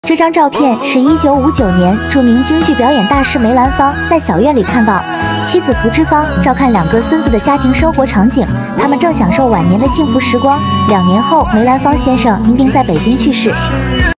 这张照片是1959年著名京剧表演大师梅兰芳在小院里看到妻子福芝芳照看2个孙子的家庭生活场景，他们正享受晚年的幸福时光。2年后，梅兰芳先生因病在北京去世。